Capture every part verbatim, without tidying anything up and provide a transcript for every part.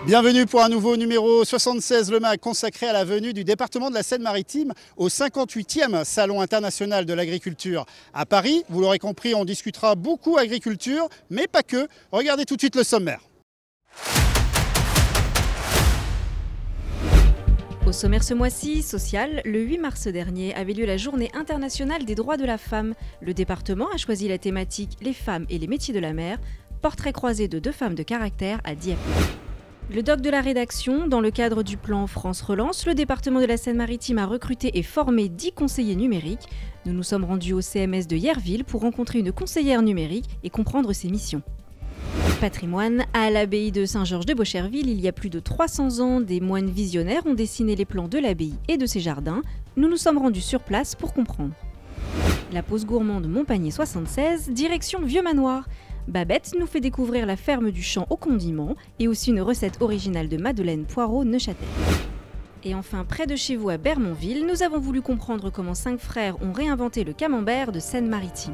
Bienvenue pour un nouveau numéro soixante-seize Le Mag consacré à la venue du département de la Seine-Maritime au cinquante-huitième Salon international de l'agriculture à Paris. Vous l'aurez compris, on discutera beaucoup agriculture, mais pas que. Regardez tout de suite le sommaire. Au sommaire ce mois-ci, social, le huit mars dernier avait lieu la Journée internationale des droits de la femme. Le département a choisi la thématique « Les femmes et les métiers de la mer », portrait croisé de deux femmes de caractère à Dieppe. Le doc de la rédaction, dans le cadre du plan France Relance, le département de la Seine-Maritime a recruté et formé dix conseillers numériques. Nous nous sommes rendus au C M S de Yerville pour rencontrer une conseillère numérique et comprendre ses missions. Patrimoine, à l'abbaye de Saint-Georges de Beaucherville, il y a plus de trois cents ans, des moines visionnaires ont dessiné les plans de l'abbaye et de ses jardins. Nous nous sommes rendus sur place pour comprendre. La pause gourmande Montpagny soixante-seize, direction Vieux Manoir. Babette nous fait découvrir la ferme du champ aux condiments et aussi une recette originale de Madeleine Poirot Neuchâtel. Et enfin, près de chez vous à Bermonville, nous avons voulu comprendre comment cinq frères ont réinventé le camembert de Seine-Maritime.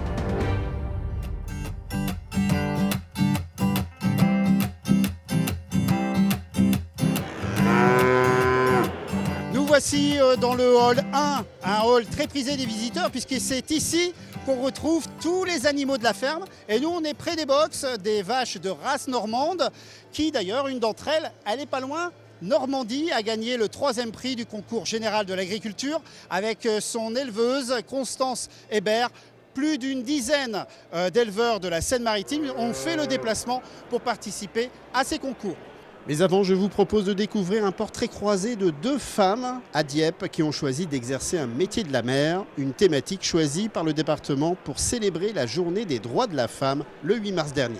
Nous voici dans le hall un, un hall très prisé des visiteurs puisque c'est ici qu'on retrouve tous les animaux de la ferme. Et nous, on est près des box, des vaches de race normande, qui d'ailleurs, une d'entre elles, elle n'est pas loin. Normandie a gagné le troisième prix du concours général de l'agriculture avec son éleveuse Constance Hébert. Plus d'une dizaine d'éleveurs de la Seine-Maritime ont fait le déplacement pour participer à ces concours. Mais avant, je vous propose de découvrir un portrait croisé de deux femmes à Dieppe qui ont choisi d'exercer un métier de la mer, une thématique choisie par le département pour célébrer la journée des droits de la femme le huit mars dernier.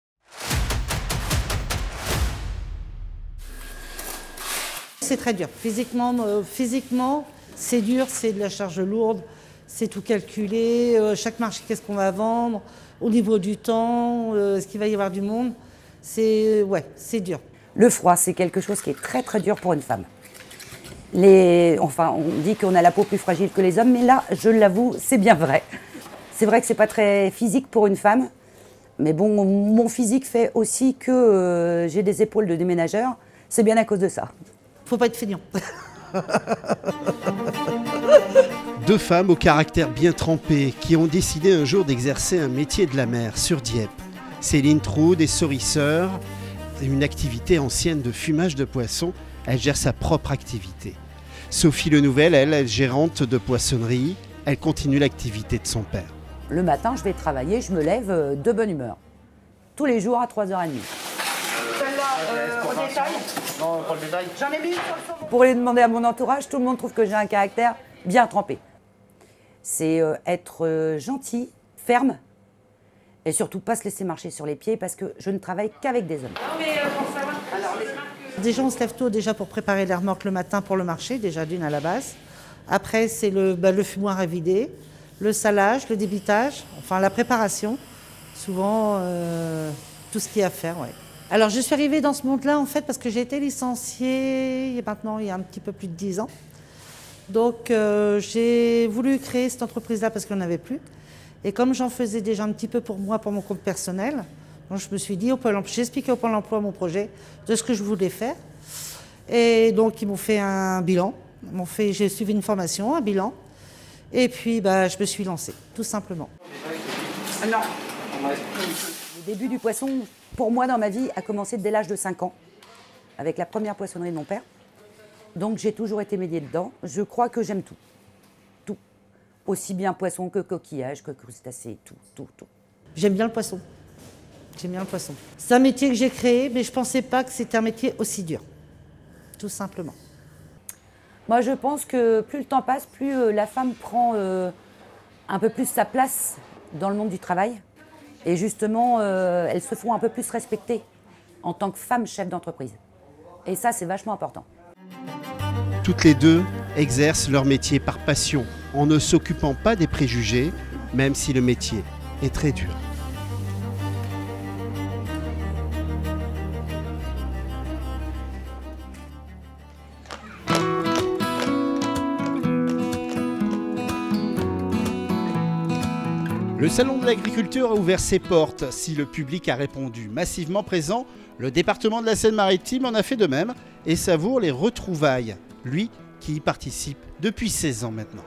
C'est très dur. Physiquement, euh, physiquement c'est dur, c'est de la charge lourde, c'est tout calculé, euh, chaque marché, qu'est-ce qu'on va vendre, au niveau du temps, euh, est-ce qu'il va y avoir du monde, c'est ouais, c'est dur. Le froid, c'est quelque chose qui est très très dur pour une femme. Les, enfin, on dit qu'on a la peau plus fragile que les hommes, mais là, je l'avoue, c'est bien vrai. C'est vrai que c'est pas très physique pour une femme, mais bon, mon physique fait aussi que euh, j'ai des épaules de déménageur. C'est bien à cause de ça. Faut pas être feignant. Deux femmes au caractère bien trempé qui ont décidé un jour d'exercer un métier de la mer sur Dieppe. Céline Troude est sorisseur. Une activité ancienne de fumage de poissons, elle gère sa propre activité. Sophie Lenouvel, elle, est gérante de poissonnerie, elle continue l'activité de son père. Le matin, je vais travailler, je me lève de bonne humeur. Tous les jours à trois heures trente. Celle-là, euh, au détail ? Non, pas le détail. J'en ai mis sur le saumon. Pour les demander à mon entourage, tout le monde trouve que j'ai un caractère bien trempé. C'est euh, être euh, gentil, ferme, et surtout pas se laisser marcher sur les pieds parce que je ne travaille qu'avec des hommes. Déjà, on se lève tôt déjà pour préparer les remorques le matin pour le marché, déjà d'une à la base. Après, c'est le, bah, le fumoir à vider, le salage, le débitage, enfin la préparation. Souvent, euh, tout ce qu'il y a à faire, ouais. Alors, je suis arrivée dans ce monde-là, en fait, parce que j'ai été licenciée il y a maintenant, il y a un petit peu plus de dix ans. Donc, euh, j'ai voulu créer cette entreprise-là parce qu'on n'en avait plus. Et comme j'en faisais déjà un petit peu pour moi, pour mon compte personnel, donc je me suis dit, j'ai expliqué au Pôle emploi mon projet de ce que je voulais faire. Et donc, ils m'ont fait un bilan. Ils m'ont fait, j'ai suivi une formation, un bilan. Et puis, bah, je me suis lancée, tout simplement. Non. Le début du poisson, pour moi, dans ma vie, a commencé dès l'âge de cinq ans, avec la première poissonnerie de mon père. Donc, j'ai toujours été médiée dedans. Je crois que j'aime tout. Tout. Aussi bien poisson que coquillage, que crustacés, tout, tout, tout. J'aime bien le poisson. J'aime bien le poisson. C'est un métier que j'ai créé, mais je ne pensais pas que c'était un métier aussi dur. Tout simplement. Moi, je pense que plus le temps passe, plus euh, la femme prend euh, un peu plus sa place dans le monde du travail. Et justement, euh, elles se font un peu plus respecter en tant que femme chef d'entreprise. Et ça, c'est vachement important. Toutes les deux exercent leur métier par passion, en ne s'occupant pas des préjugés, même si le métier est très dur. Le Salon de l'Agriculture a ouvert ses portes. Si le public a répondu massivement présent, le département de la Seine-Maritime en a fait de même et savoure les retrouvailles. Lui qui y participe depuis seize ans maintenant.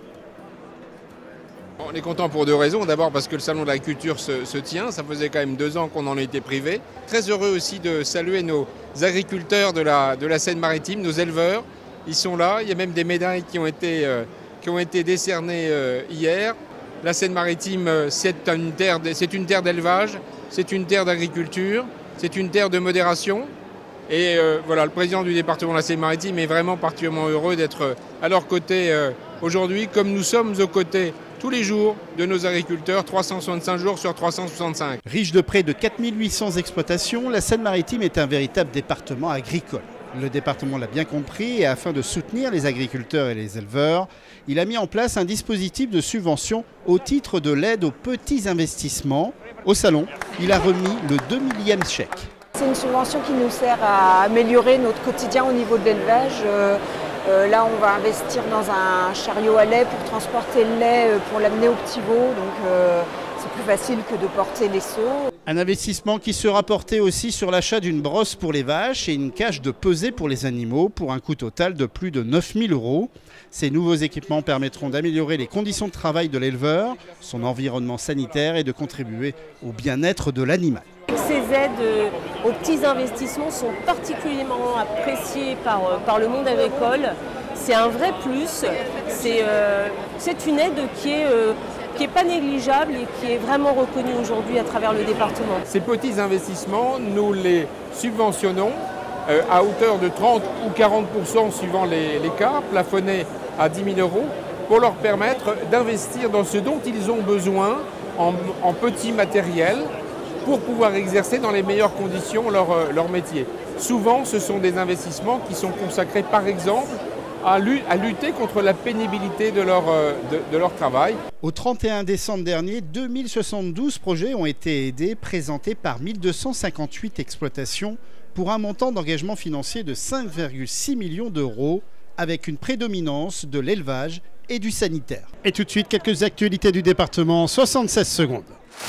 On est content pour deux raisons. D'abord parce que le Salon de l'Agriculture se, se tient. Ça faisait quand même deux ans qu'on en était privé. Très heureux aussi de saluer nos agriculteurs de la, de la Seine-Maritime, nos éleveurs. Ils sont là. Il y a même des médailles qui ont été, euh, qui ont été décernées euh, hier. La Seine-Maritime, c'est une terre, c'est une terre d'élevage, c'est une terre d'agriculture, c'est une terre de modération. Et euh, voilà, le président du département de la Seine-Maritime est vraiment particulièrement heureux d'être à leur côté euh, aujourd'hui, comme nous sommes aux côtés tous les jours de nos agriculteurs, trois cent soixante-cinq jours sur trois cent soixante-cinq. Riche de près de quatre mille huit cents exploitations, la Seine-Maritime est un véritable département agricole. Le département l'a bien compris et afin de soutenir les agriculteurs et les éleveurs, il a mis en place un dispositif de subvention au titre de l'aide aux petits investissements. Au salon, il a remis le deux millième chèque. C'est une subvention qui nous sert à améliorer notre quotidien au niveau de l'élevage. Euh, euh, là, on va investir dans un chariot à lait pour transporter le lait, euh, pour l'amener au petit veau. Donc, euh, c'est plus facile que de porter les seaux. Un investissement qui sera porté aussi sur l'achat d'une brosse pour les vaches et une cage de pesée pour les animaux pour un coût total de plus de neuf mille euros. Ces nouveaux équipements permettront d'améliorer les conditions de travail de l'éleveur, son environnement sanitaire et de contribuer au bien-être de l'animal. Ces aides aux petits investissements sont particulièrement appréciées par, par le monde agricole. C'est un vrai plus. C'est euh, une aide qui est... Euh, qui n'est pas négligeable et qui est vraiment reconnu aujourd'hui à travers le département. Ces petits investissements, nous les subventionnons euh, à hauteur de trente ou quarante pour cent suivant les, les cas, plafonnés à dix mille euros, pour leur permettre d'investir dans ce dont ils ont besoin en, en petit matériel pour pouvoir exercer dans les meilleures conditions leur, euh, leur métier. Souvent, ce sont des investissements qui sont consacrés, par exemple, à lutter contre la pénibilité de leur, de, de leur travail. Au trente et un décembre dernier, deux mille soixante-douze projets ont été aidés, présentés par mille deux cent cinquante-huit exploitations pour un montant d'engagement financier de cinq virgule six millions d'euros, avec une prédominance de l'élevage et du sanitaire. Et tout de suite, quelques actualités du département, soixante-seize secondes.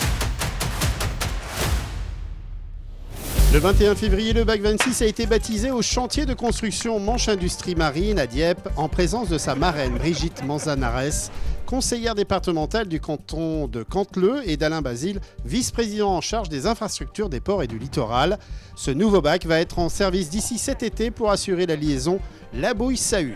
Le vingt et un février, le bac vingt-six a été baptisé au chantier de construction Manche Industrie Marine à Dieppe en présence de sa marraine Brigitte Manzanares, conseillère départementale du canton de Canteleu, et d'Alain Basile, vice-président en charge des infrastructures des ports et du littoral. Ce nouveau bac va être en service d'ici cet été pour assurer la liaison La Bouille-Sahur.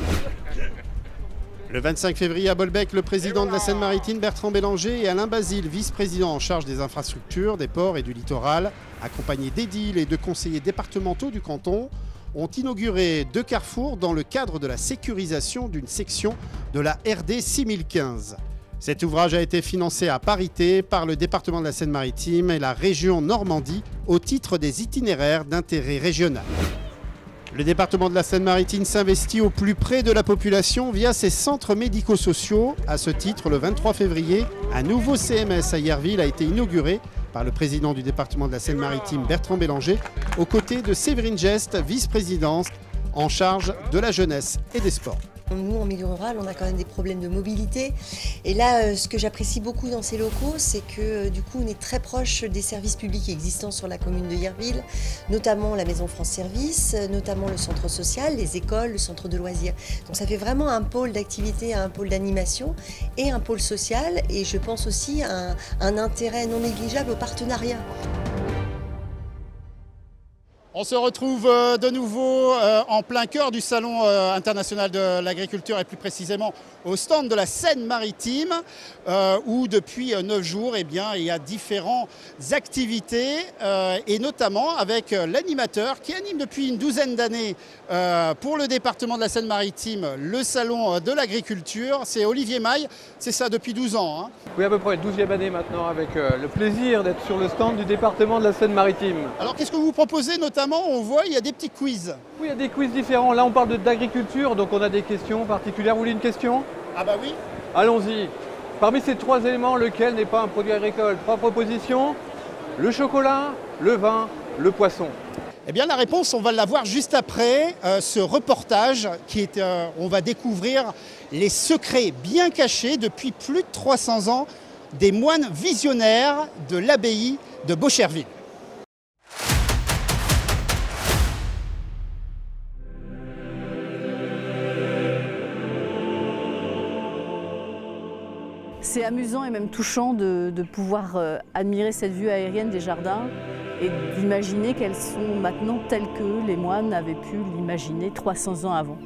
Le vingt-cinq février à Bolbec, le président de la Seine-Maritime, Bertrand Bélanger, et Alain Basile, vice-président en charge des infrastructures, des ports et du littoral, accompagnés d'édiles et de conseillers départementaux du canton, ont inauguré deux carrefours dans le cadre de la sécurisation d'une section de la R D six mille quinze. Cet ouvrage a été financé à parité par le département de la Seine-Maritime et la région Normandie au titre des itinéraires d'intérêt régional. Le département de la Seine-Maritime s'investit au plus près de la population via ses centres médico-sociaux. À ce titre, le vingt-trois février, un nouveau C M S à Yerville a été inauguré par le président du département de la Seine-Maritime, Bertrand Bélanger, aux côtés de Séverine Geste, vice-présidente en charge de la jeunesse et des sports. Nous, en milieu rural, on a quand même des problèmes de mobilité. Et là, euh, ce que j'apprécie beaucoup dans ces locaux, c'est que euh, du coup, on est très proche des services publics existants sur la commune de Yerville, notamment la Maison France Service, euh, notamment le centre social, les écoles, le centre de loisirs. Donc ça fait vraiment un pôle d'activité, un pôle d'animation et un pôle social. Et je pense aussi à un, un intérêt non négligeable au partenariat. On se retrouve de nouveau en plein cœur du Salon international de l'agriculture et plus précisément au stand de la Seine-Maritime où depuis neuf jours eh bien, il y a différentes activités et notamment avec l'animateur qui anime depuis une douzaine d'années pour le département de la Seine-Maritime le Salon de l'agriculture. C'est Olivier Maille, c'est ça depuis douze ans. Hein. Oui, à peu près douzième année maintenant avec le plaisir d'être sur le stand du département de la Seine-Maritime. Alors qu'est-ce que vous proposez notamment? On voit il y a des petits quiz. Oui, il y a des quiz différents. Là, on parle d'agriculture, donc on a des questions particulières. Vous voulez une question? Ah bah oui. Allons-y. Parmi ces trois éléments, lequel n'est pas un produit agricole? Trois propositions: le chocolat, le vin, le poisson. Eh bien la réponse, on va la voir juste après euh, ce reportage qui est, euh, on va découvrir les secrets bien cachés depuis plus de trois cents ans des moines visionnaires de l'abbaye de Beaucherville. C'est amusant et même touchant de, de pouvoir euh, admirer cette vue aérienne des jardins et d'imaginer qu'elles sont maintenant telles que les moines avaient pu l'imaginer trois cents ans avant.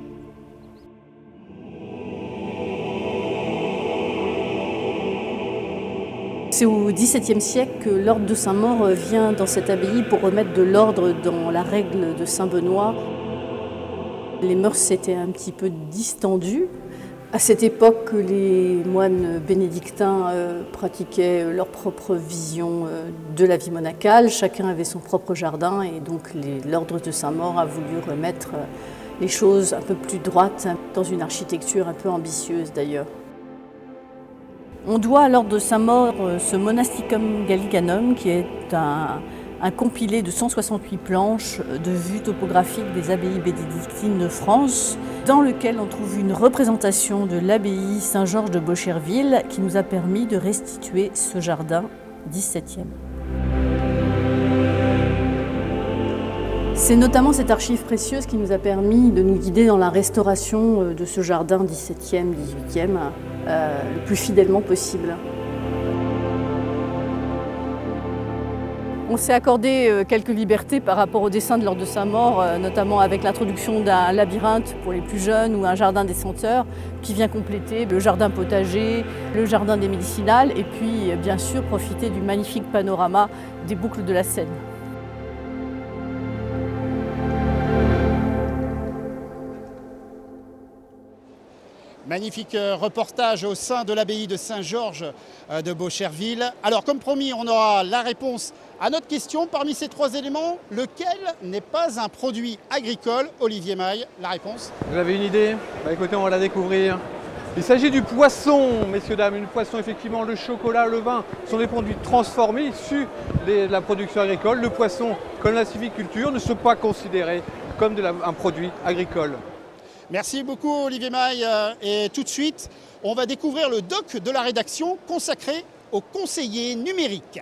C'est au dix-septième siècle que l'ordre de Saint-Maur vient dans cette abbaye pour remettre de l'ordre dans la règle de Saint-Benoît. Les mœurs s'étaient un petit peu distendues. À cette époque, les moines bénédictins euh, pratiquaient leur propre vision euh, de la vie monacale. Chacun avait son propre jardin et donc l'ordre de Saint-Maur a voulu remettre euh, les choses un peu plus droites dans une architecture un peu ambitieuse d'ailleurs. On doit à l'ordre de Saint-Maur euh, ce Monasticum Gallicanum qui est un, un compilé de cent soixante-huit planches de vues topographiques des abbayes bénédictines de France, dans lequel on trouve une représentation de l'abbaye Saint-Georges de Beaucherville qui nous a permis de restituer ce jardin dix-septième. C'est notamment cette archive précieuse qui nous a permis de nous guider dans la restauration de ce jardin dix-septième, dix-huitième euh, le plus fidèlement possible. On s'est accordé quelques libertés par rapport au dessin de l'ordre de Saint-Maur, notamment avec l'introduction d'un labyrinthe pour les plus jeunes ou un jardin des senteurs qui vient compléter le jardin potager, le jardin des médicinales et puis bien sûr profiter du magnifique panorama des boucles de la Seine. Magnifique reportage au sein de l'abbaye de Saint-Georges de Beaucherville. Alors comme promis, on aura la réponse à notre question. Parmi ces trois éléments, lequel n'est pas un produit agricole? Olivier Maille, la réponse. Vous avez une idée? Bah écoutez, on va la découvrir. Il s'agit du poisson, messieurs, dames. Le poisson, effectivement, le chocolat, le vin sont des produits transformés issus de la production agricole. Le poisson, comme la sylviculture, ne sont pas considérés comme de la, un produit agricole. Merci beaucoup Olivier Maille. Et tout de suite, on va découvrir le doc de la rédaction consacré aux conseillers numériques.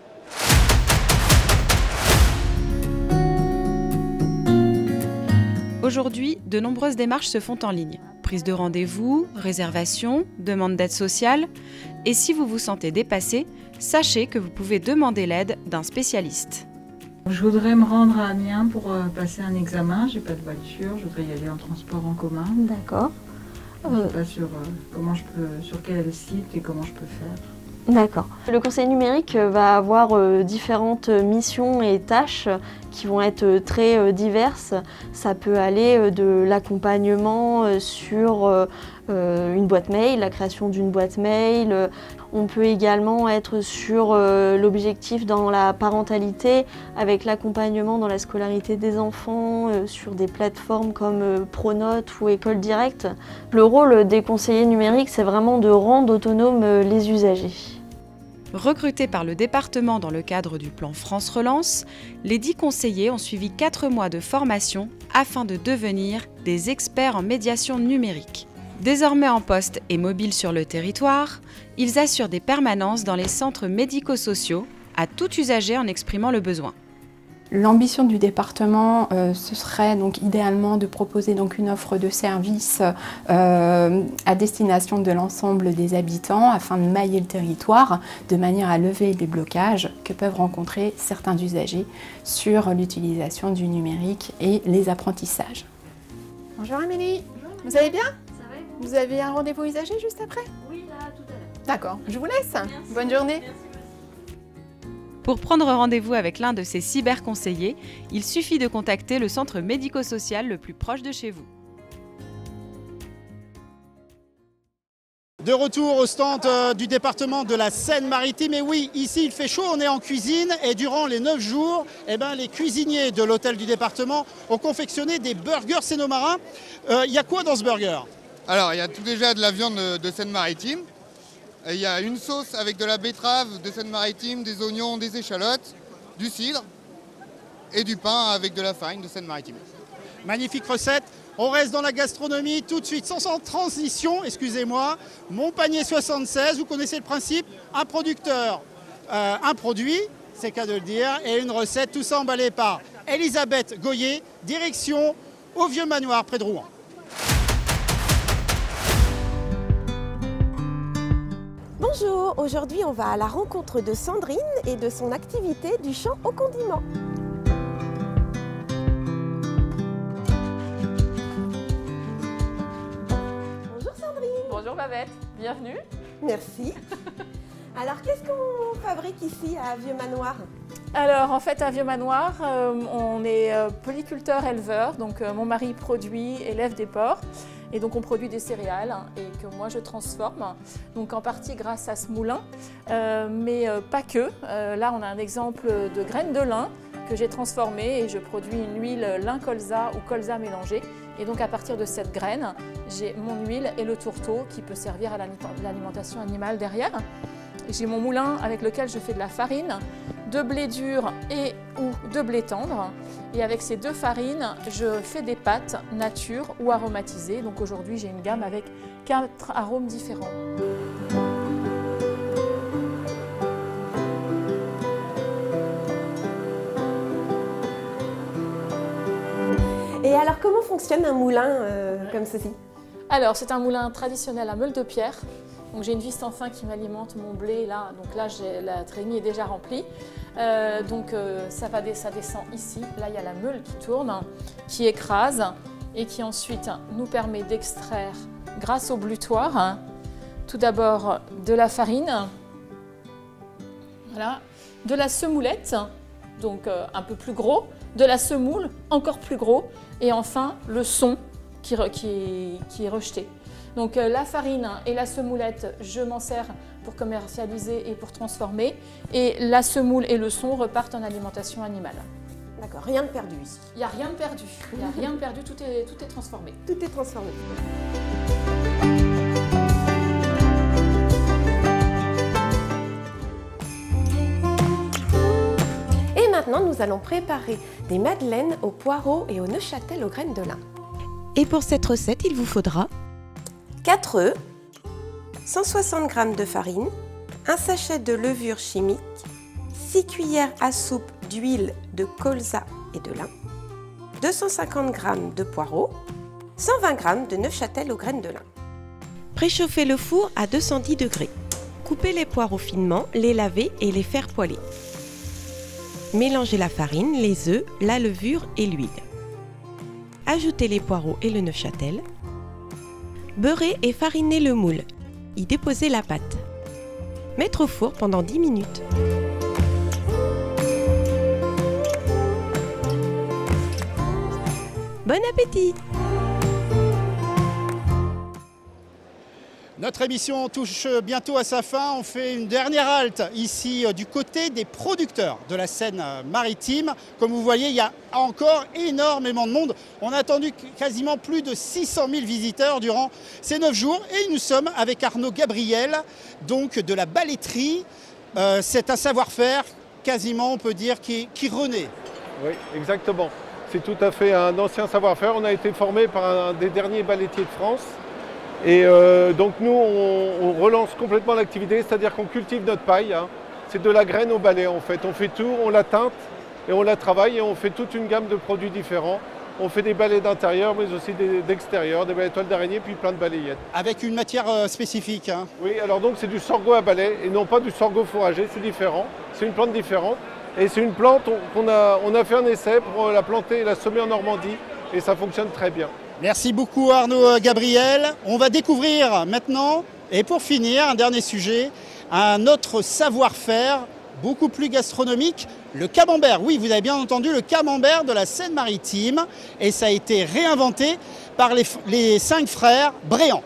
Aujourd'hui, de nombreuses démarches se font en ligne. Prise de rendez-vous, réservation, demande d'aide sociale. Et si vous vous sentez dépassé, sachez que vous pouvez demander l'aide d'un spécialiste. Je voudrais me rendre à Amiens pour euh, passer un examen. J'ai pas de voiture, je voudrais y aller en transport en commun. D'accord. Je sais pas sur euh, comment je peux, sur quel site et comment je peux faire. D'accord. Le conseil numérique va avoir euh, différentes missions et tâches qui vont être très euh, diverses. Ça peut aller euh, de l'accompagnement euh, sur euh, euh, une boîte mail, la création d'une boîte mail. On peut également être sur euh, l'objectif dans la parentalité, avec l'accompagnement dans la scolarité des enfants, euh, sur des plateformes comme euh, Pronote ou École Directe. Le rôle des conseillers numériques, c'est vraiment de rendre autonomes euh, les usagers. Recrutés par le département dans le cadre du plan France Relance, les dix conseillers ont suivi quatre mois de formation afin de devenir des experts en médiation numérique. Désormais en poste et mobiles sur le territoire, ils assurent des permanences dans les centres médico-sociaux à tout usager en exprimant le besoin. L'ambition du département, euh, ce serait donc idéalement de proposer donc une offre de services euh, à destination de l'ensemble des habitants afin de mailler le territoire de manière à lever les blocages que peuvent rencontrer certains usagers sur l'utilisation du numérique et les apprentissages. Bonjour Amélie, vous allez bien? Vous avez un rendez-vous usager juste après? Oui, là, tout à l'heure. D'accord, je vous laisse. Merci. Bonne journée. Merci. Pour prendre rendez-vous avec l'un de ces cyberconseillers, il suffit de contacter le centre médico-social le plus proche de chez vous. De retour au stand du département de la Seine-Maritime. Et oui, ici il fait chaud, on est en cuisine et durant les neuf jours, eh ben, les cuisiniers de l'hôtel du département ont confectionné des burgers sénomarins. Il euh, y a quoi dans ce burger? Alors, il y a tout déjà de la viande de Seine-Maritime. Il y a une sauce avec de la betterave de Seine-Maritime, des oignons, des échalotes, du cidre et du pain avec de la farine de Seine-Maritime. Magnifique recette. On reste dans la gastronomie tout de suite, sans, sans transition, excusez-moi. Mon panier soixante-seize, vous connaissez le principe, un producteur, euh, un produit, c'est qu'à de le dire, et une recette, tout ça emballé par Elisabeth Goyer, direction au Vieux Manoir près de Rouen. Bonjour, aujourd'hui on va à la rencontre de Sandrine et de son activité du champ aux condiments. Bonjour Sandrine. Bonjour Babette, bienvenue. Merci. Alors qu'est-ce qu'on fabrique ici à Vieux Manoir? Alors en fait à Vieux Manoir, euh, on est euh, polyculteur éleveur, donc euh, mon mari produit, élève des porcs. Et donc on produit des céréales hein, et que moi je transforme, donc en partie grâce à ce moulin, euh, mais euh, pas que. Euh, là on a un exemple de graines de lin que j'ai transformé et je produis une huile lin colza ou colza mélangée. Et donc à partir de cette graine, j'ai mon huile et le tourteau qui peut servir à l'alimentation animale derrière. J'ai mon moulin avec lequel je fais de la farine, de blé dur et ou de blé tendre. Et avec ces deux farines, je fais des pâtes nature ou aromatisées. Donc aujourd'hui, j'ai une gamme avec quatre arômes différents. Et alors comment fonctionne un moulin euh, comme ceci? Alors c'est un moulin traditionnel à meule de pierre. Donc j'ai une vis sans fin qui m'alimente mon blé là, donc là la trémie est déjà remplie. Euh, donc euh, ça, va, ça descend ici, là il y a la meule qui tourne, qui écrase et qui ensuite nous permet d'extraire grâce au blutoir, hein, tout d'abord de la farine, voilà, de la semoulette, donc euh, un peu plus gros, de la semoule, encore plus gros, et enfin le son qui, qui, qui est rejeté. Donc euh, la farine et la semoulette, je m'en sers pour commercialiser et pour transformer. Et la semoule et le son repartent en alimentation animale. D'accord, rien de perdu ici. Il n'y a rien de perdu. Il n'y a rien de perdu, tout est, tout est transformé. Tout est transformé. Et maintenant, nous allons préparer des madeleines aux poireaux et au Neuchâtel aux graines de lin. Et pour cette recette, il vous faudra quatre œufs, cent soixante grammes de farine, un sachet de levure chimique, six cuillères à soupe d'huile de colza et de lin, deux cent cinquante grammes de poireaux, cent vingt grammes de Neuchâtel aux graines de lin. Préchauffez le four à deux cent dix degrés. Coupez les poireaux finement, les laver et les faire poêler. Mélangez la farine, les œufs, la levure et l'huile. Ajoutez les poireaux et le Neuchâtel. Beurrez et farinez le moule. Y déposez la pâte. Mettre au four pendant dix minutes. Bon appétit! Notre émission touche bientôt à sa fin. On fait une dernière halte ici du côté des producteurs de la Seine-Maritime. Comme vous voyez, il y a encore énormément de monde. On a attendu quasiment plus de six cent mille visiteurs durant ces neuf jours. Et nous sommes avec Arnaud Gabriel, donc de la baletterie. Euh, c'est un savoir-faire quasiment, on peut dire, qui, qui renaît. Oui, exactement. C'est tout à fait un ancien savoir-faire. On a été formé par un des derniers balettiers de France. Et euh, donc nous, on, on relance complètement l'activité, c'est-à-dire qu'on cultive notre paille. Hein. C'est de la graine au balai en fait. On fait tout, on la teinte et on la travaille et on fait toute une gamme de produits différents. On fait des balais d'intérieur mais aussi d'extérieur, des, des balais toiles d'araignée puis plein de balayettes. Avec une matière euh, spécifique. Hein. Oui, alors donc c'est du sorgho à balai et non pas du sorgho fourragé, c'est différent. C'est une plante différente et c'est une plante qu'on a, on a fait un essai pour la planter et la semer en Normandie et ça fonctionne très bien. Merci beaucoup Arnaud Gabriel. On va découvrir maintenant, et pour finir, un dernier sujet, un autre savoir-faire beaucoup plus gastronomique, le camembert. Oui, vous avez bien entendu, le camembert de la Seine-Maritime. Et ça a été réinventé par les, les cinq frères Bréant.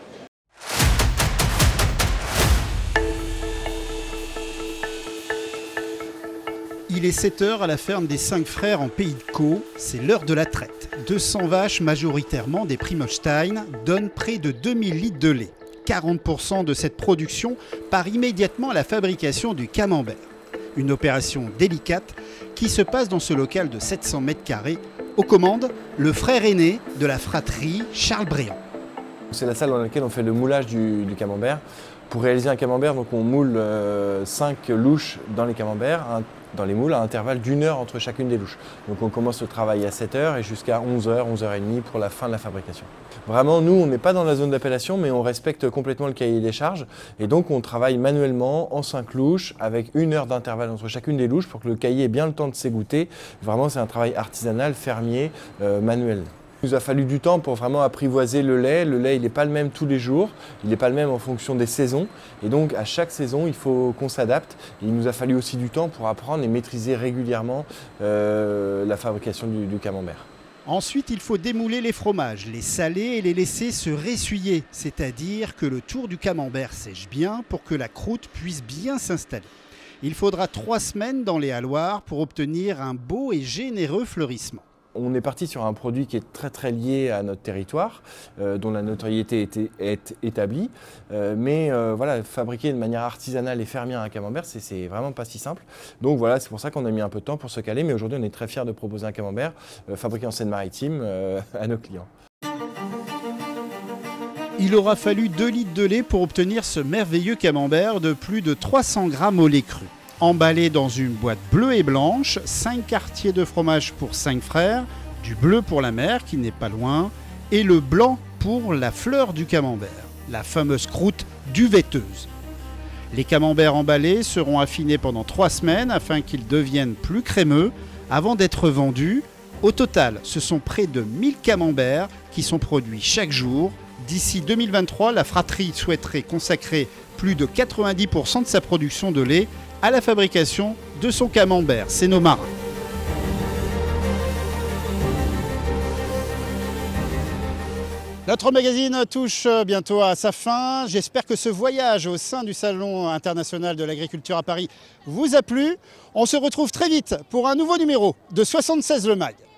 Il est sept heures à la ferme des cinq frères en Pays de Caux. C'est l'heure de la traite. deux cents vaches, majoritairement des Primolstein, donnent près de deux mille litres de lait. quarante pour cent de cette production part immédiatement à la fabrication du camembert. Une opération délicate qui se passe dans ce local de sept cents mètres carrés Aux commandes, le frère aîné de la fratrie Charles Bréant. C'est la salle dans laquelle on fait le moulage du, du camembert. Pour réaliser un camembert, donc on moule euh, cinq louches dans les camemberts, un, dans les moules, à intervalle d'une heure entre chacune des louches. Donc on commence le travail à sept heures et jusqu'à onze heures, onze heures trente pour la fin de la fabrication. Vraiment, nous, on n'est pas dans la zone d'appellation, mais on respecte complètement le cahier des charges. Et donc on travaille manuellement en cinq louches avec une heure d'intervalle entre chacune des louches pour que le cahier ait bien le temps de s'égoutter. Vraiment, c'est un travail artisanal, fermier, euh, manuel. Il nous a fallu du temps pour vraiment apprivoiser le lait. Le lait, il n'est pas le même tous les jours, il n'est pas le même en fonction des saisons. Et donc, à chaque saison, il faut qu'on s'adapte. Il nous a fallu aussi du temps pour apprendre et maîtriser régulièrement euh, la fabrication du, du camembert. Ensuite, il faut démouler les fromages, les saler et les laisser se ressuyer, c'est-à-dire que le tour du camembert sèche bien pour que la croûte puisse bien s'installer. Il faudra trois semaines dans les halloirs pour obtenir un beau et généreux fleurissement. On est parti sur un produit qui est très très lié à notre territoire, euh, dont la notoriété est, est établie. Euh, mais euh, voilà, fabriquer de manière artisanale et fermière un camembert, c'est vraiment pas si simple. Donc voilà, c'est pour ça qu'on a mis un peu de temps pour se caler. Mais aujourd'hui, on est très fiers de proposer un camembert euh, fabriqué en Seine-Maritime euh, à nos clients. Il aura fallu deux litres de lait pour obtenir ce merveilleux camembert de plus de trois cents grammes au lait cru. Emballé dans une boîte bleue et blanche, cinq quartiers de fromage pour cinq frères, du bleu pour la mère qui n'est pas loin, et le blanc pour la fleur du camembert, la fameuse croûte duvetteuse. Les camemberts emballés seront affinés pendant trois semaines afin qu'ils deviennent plus crémeux avant d'être vendus. Au total, ce sont près de mille camemberts qui sont produits chaque jour. D'ici deux mille vingt-trois, la fratrie souhaiterait consacrer plus de quatre-vingt-dix pour cent de sa production de lait à la fabrication de son camembert. C'est nos marins. Notre magazine touche bientôt à sa fin. J'espère que ce voyage au sein du Salon international de l'agriculture à Paris vous a plu. On se retrouve très vite pour un nouveau numéro de soixante-seize Le Mag.